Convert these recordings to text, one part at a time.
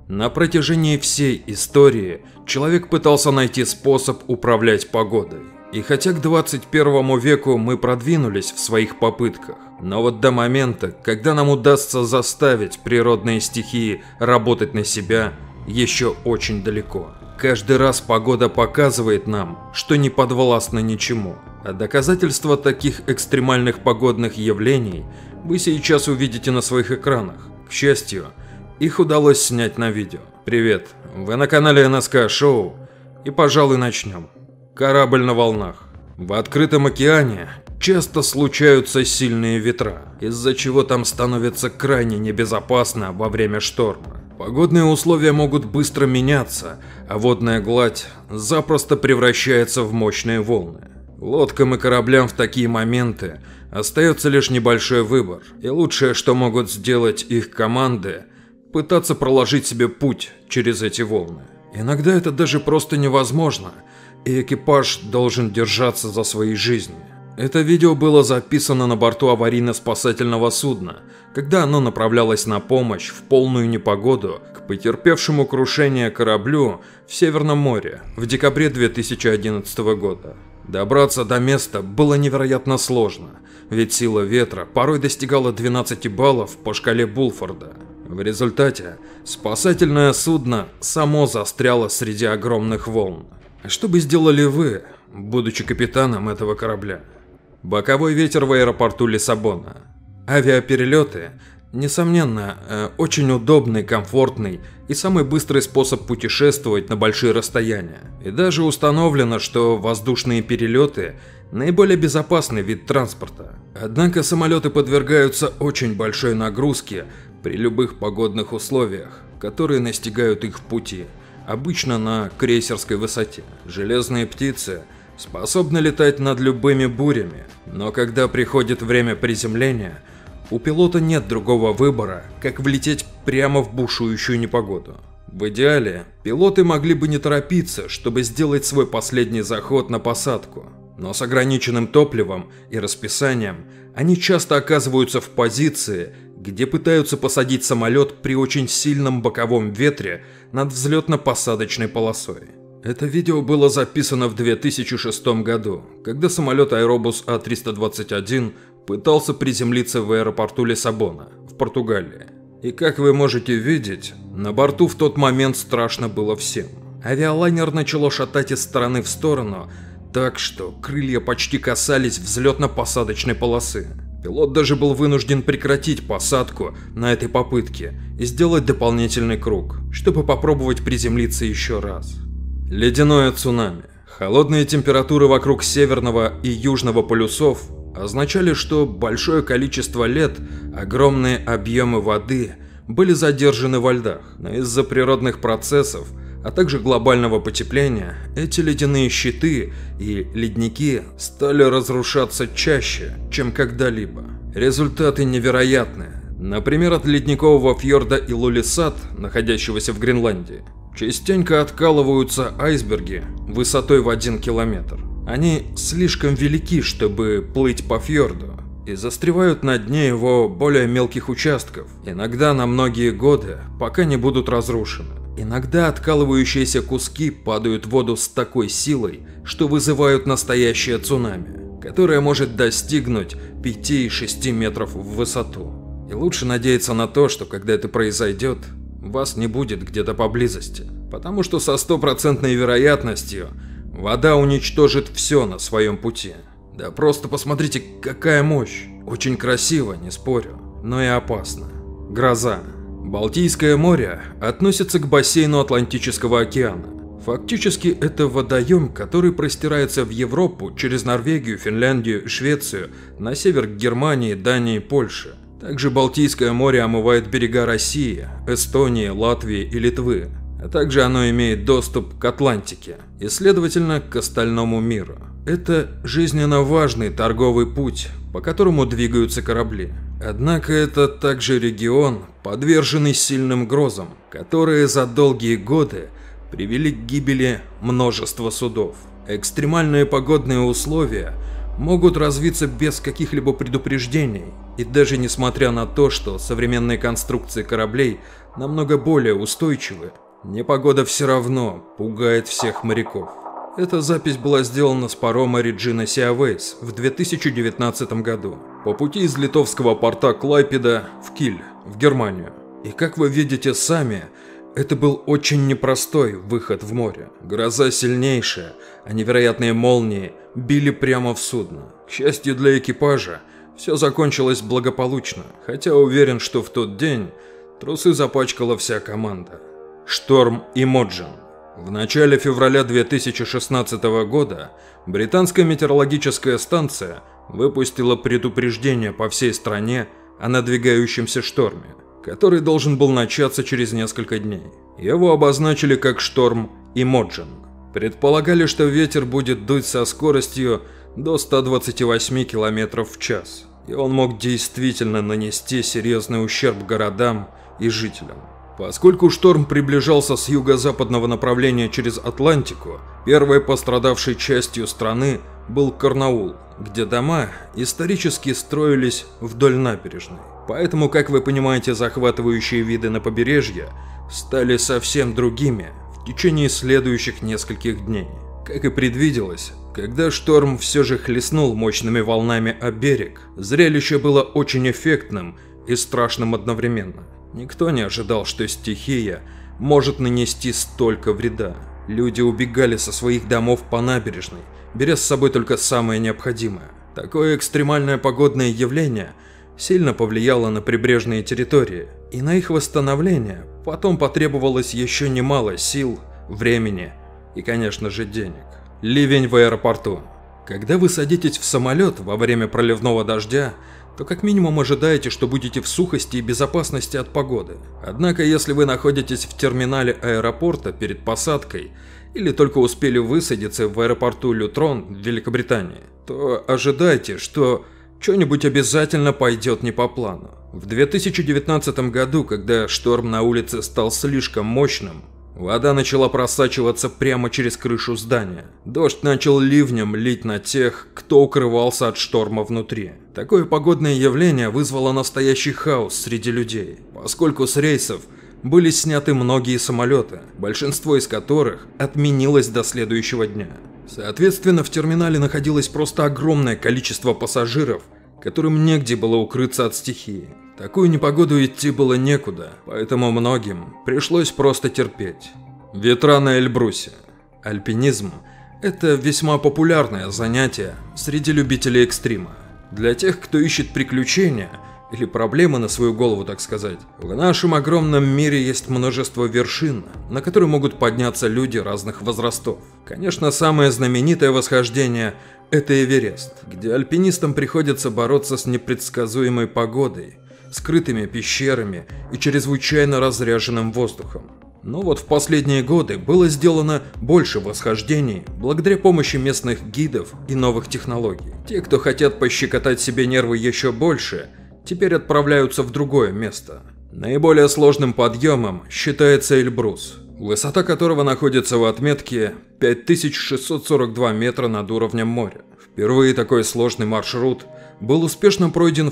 На протяжении всей истории человек пытался найти способ управлять погодой. И хотя к 21 веку мы продвинулись в своих попытках, но вот до момента, когда нам удастся заставить природные стихии работать на себя, еще очень далеко. Каждый раз погода показывает нам, что не подвластна ничему. А доказательства таких экстремальных погодных явлений вы сейчас увидите на своих экранах. К счастью, их удалось снять на видео. Привет, вы на канале НСК Шоу, и пожалуй начнем. Корабль на волнах. В открытом океане часто случаются сильные ветра, из-за чего там становится крайне небезопасно во время шторма. Погодные условия могут быстро меняться, а водная гладь запросто превращается в мощные волны. Лодкам и кораблям в такие моменты остается лишь небольшой выбор, и лучшее, что могут сделать их команды, пытаться проложить себе путь через эти волны. Иногда это даже просто невозможно, и экипаж должен держаться за свои жизни. Это видео было записано на борту аварийно-спасательного судна, когда оно направлялось на помощь в полную непогоду к потерпевшему крушение кораблю в Северном море в декабре 2011 года. Добраться до места было невероятно сложно, ведь сила ветра порой достигала 12 баллов по шкале Булфорда. В результате спасательное судно само застряло среди огромных волн. Что бы сделали вы, будучи капитаном этого корабля? Боковой ветер в аэропорту Лиссабона. Авиаперелеты, несомненно, очень удобный, комфортный и самый быстрый способ путешествовать на большие расстояния. И даже установлено, что воздушные перелеты – наиболее безопасный вид транспорта. Однако самолеты подвергаются очень большой нагрузке при любых погодных условиях, которые настигают их в пути, обычно на крейсерской высоте. Железные птицы способны летать над любыми бурями, но когда приходит время приземления, у пилота нет другого выбора, как влететь прямо в бушующую непогоду. В идеале, пилоты могли бы не торопиться, чтобы сделать свой последний заход на посадку, но с ограниченным топливом и расписанием они часто оказываются в позиции, где пытаются посадить самолет при очень сильном боковом ветре над взлетно-посадочной полосой. Это видео было записано в 2006 году, когда самолет Airbus A321 пытался приземлиться в аэропорту Лиссабона, в Португалии. И как вы можете видеть, на борту в тот момент страшно было всем. Авиалайнер начало шатать из стороны в сторону, так что крылья почти касались взлетно-посадочной полосы. Пилот даже был вынужден прекратить посадку на этой попытке и сделать дополнительный круг, чтобы попробовать приземлиться еще раз. Ледяное цунами. Холодные температуры вокруг северного и южного полюсов означали, что большое количество лет, огромные объемы воды были задержаны во льдах, но из-за природных процессов, а также глобального потепления, эти ледяные щиты и ледники стали разрушаться чаще, чем когда-либо. Результаты невероятны. Например, от ледникового фьорда Илулиссат, находящегося в Гренландии, частенько откалываются айсберги высотой в 1 километр. Они слишком велики, чтобы плыть по фьорду, и застревают на дне его более мелких участков, иногда на многие годы, пока не будут разрушены. Иногда откалывающиеся куски падают в воду с такой силой, что вызывают настоящее цунами, которое может достигнуть 5-6 метров в высоту. И лучше надеяться на то, что когда это произойдет, вас не будет где-то поблизости, потому что со 100% вероятностью вода уничтожит все на своем пути. Да просто посмотрите, какая мощь. Очень красиво, не спорю, но и опасно. Гроза. Балтийское море относится к бассейну Атлантического океана. Фактически это водоем, который простирается в Европу через Норвегию, Финляндию, Швецию, на север к Германии, Дании, Польше. Также Балтийское море омывает берега России, Эстонии, Латвии и Литвы. А также оно имеет доступ к Атлантике и, следовательно, к остальному миру. Это жизненно важный торговый путь, по которому двигаются корабли. Однако это также регион, подверженный сильным грозам, которые за долгие годы привели к гибели множества судов. Экстремальные погодные условия могут развиться без каких-либо предупреждений, и даже несмотря на то, что современные конструкции кораблей намного более устойчивы, непогода все равно пугает всех моряков. Эта запись была сделана с парома Regina Seaways в 2019 году по пути из литовского порта Клайпеда в Киль, в Германию. И как вы видите сами, это был очень непростой выход в море. Гроза сильнейшая, а невероятные молнии били прямо в судно. К счастью для экипажа, все закончилось благополучно, хотя уверен, что в тот день трусы запачкала вся команда. Шторм Имоджен. В начале февраля 2016 года британская метеорологическая станция выпустила предупреждение по всей стране о надвигающемся шторме, который должен был начаться через несколько дней. Его обозначили как шторм Имоджен. Предполагали, что ветер будет дуть со скоростью до 128 км в час, и он мог действительно нанести серьезный ущерб городам и жителям. Поскольку шторм приближался с юго-западного направления через Атлантику, первой пострадавшей частью страны был Корнуолл, где дома исторически строились вдоль набережной. Поэтому, как вы понимаете, захватывающие виды на побережье стали совсем другими в течение следующих нескольких дней. Как и предвиделось, когда шторм все же хлестнул мощными волнами о берег, зрелище было очень эффектным и страшным одновременно. Никто не ожидал, что стихия может нанести столько вреда. Люди убегали со своих домов по набережной, беря с собой только самое необходимое. Такое экстремальное погодное явление сильно повлияло на прибрежные территории, и на их восстановление потом потребовалось еще немало сил, времени и, конечно же, денег. Ливень в аэропорту. Когда вы садитесь в самолет во время проливного дождя, то как минимум ожидаете, что будете в сухости и безопасности от погоды. Однако, если вы находитесь в терминале аэропорта перед посадкой или только успели высадиться в аэропорту Лютрон в Великобритании, то ожидайте, что что-нибудь обязательно пойдет не по плану. В 2019 году, когда шторм на улице стал слишком мощным, вода начала просачиваться прямо через крышу здания. Дождь начал ливнем лить на тех, кто укрывался от шторма внутри. Такое погодное явление вызвало настоящий хаос среди людей, поскольку с рейсов были сняты многие самолеты, большинство из которых отменилось до следующего дня. Соответственно, в терминале находилось просто огромное количество пассажиров, которым негде было укрыться от стихии. В такую непогоду идти было некуда, поэтому многим пришлось просто терпеть. Ветра на Эльбрусе. Альпинизм – это весьма популярное занятие среди любителей экстрима. Для тех, кто ищет приключения или проблемы на свою голову, так сказать, в нашем огромном мире есть множество вершин, на которые могут подняться люди разных возрастов. Конечно, самое знаменитое восхождение – это Эверест, где альпинистам приходится бороться с непредсказуемой погодой, скрытыми пещерами и чрезвычайно разряженным воздухом. Но вот в последние годы было сделано больше восхождений благодаря помощи местных гидов и новых технологий. Те, кто хотят пощекотать себе нервы еще больше, теперь отправляются в другое место. Наиболее сложным подъемом считается Эльбрус, высота которого находится в отметке 5642 метра над уровнем моря. Впервые такой сложный маршрут был успешно пройден в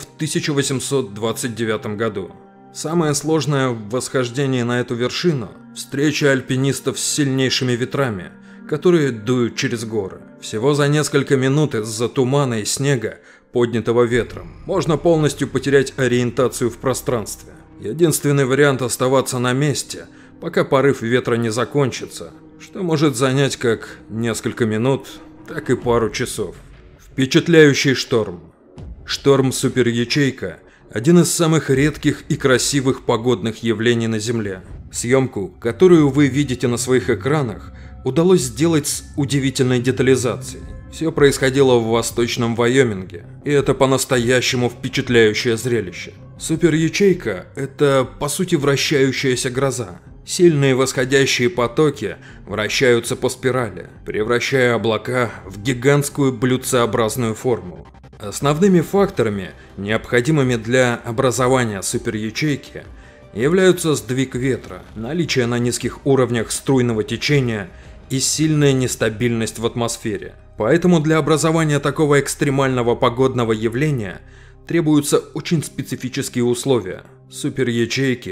1829 году. Самое сложное в восхождении на эту вершину – встреча альпинистов с сильнейшими ветрами, которые дуют через горы. Всего за несколько минут из-за тумана и снега, поднятого ветром, можно полностью потерять ориентацию в пространстве. Единственный вариант – оставаться на месте, пока порыв ветра не закончится, что может занять как несколько минут, так и пару часов. Впечатляющий шторм. Шторм Супер-Ячейка – один из самых редких и красивых погодных явлений на Земле. Съемку, которую вы видите на своих экранах, удалось сделать с удивительной детализацией. Все происходило в восточном Вайоминге, и это по-настоящему впечатляющее зрелище. Супер-Ячейка – это, по сути, вращающаяся гроза. Сильные восходящие потоки вращаются по спирали, превращая облака в гигантскую блюдцеобразную форму. Основными факторами, необходимыми для образования суперячейки, являются сдвиг ветра, наличие на низких уровнях струйного течения и сильная нестабильность в атмосфере. Поэтому для образования такого экстремального погодного явления требуются очень специфические условия. Суперячейки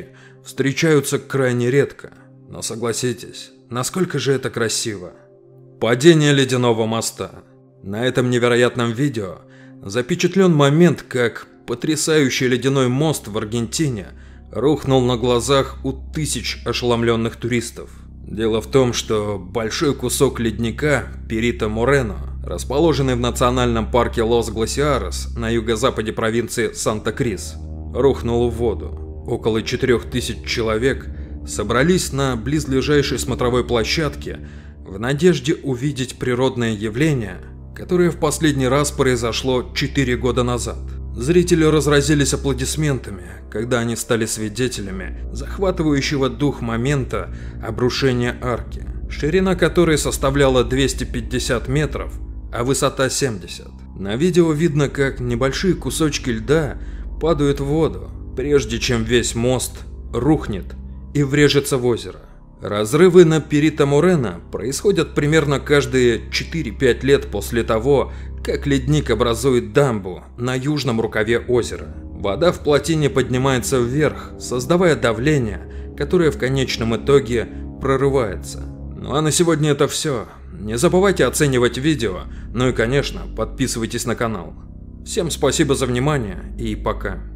встречаются крайне редко. Но согласитесь, насколько же это красиво. Падение ледяного моста. На этом невероятном видео запечатлен момент, как потрясающий ледяной мост в Аргентине рухнул на глазах у тысяч ошеломленных туристов. Дело в том, что большой кусок ледника Перито Морено, расположенный в национальном парке Лос-Гласиарес на юго-западе провинции Санта-Крис, рухнул в воду. Около 4000 человек собрались на близлежащей смотровой площадке в надежде увидеть природное явление, которое в последний раз произошло 4 года назад. Зрители разразились аплодисментами, когда они стали свидетелями захватывающего дух момента обрушения арки, ширина которой составляла 250 метров, а высота 70. На видео видно, как небольшие кусочки льда падают в воду, прежде чем весь мост рухнет и врежется в озеро. Разрывы на Перито Морено происходят примерно каждые 4-5 лет после того, как ледник образует дамбу на южном рукаве озера. Вода в плотине поднимается вверх, создавая давление, которое в конечном итоге прорывается. Ну а на сегодня это все. Не забывайте оценивать видео, ну и конечно, подписывайтесь на канал. Всем спасибо за внимание и пока.